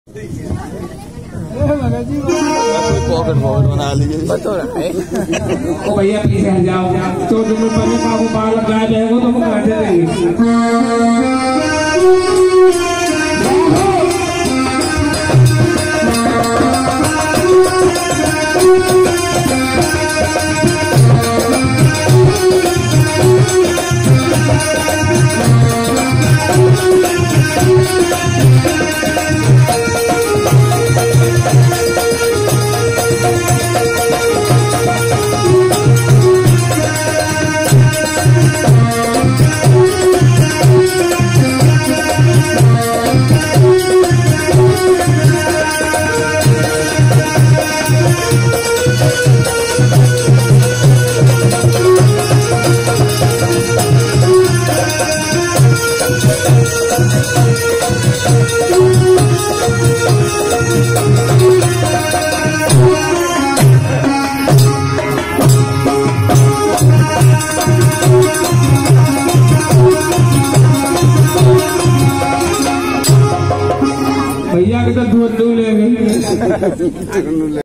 Pocket बना लिए बता रहा है। ओ भैया पीछे हट जाओ, 14 रुपए में काबू बाल लगाया जाएगा तो हम कर देंगे। भैया के तो दूध लेंगे।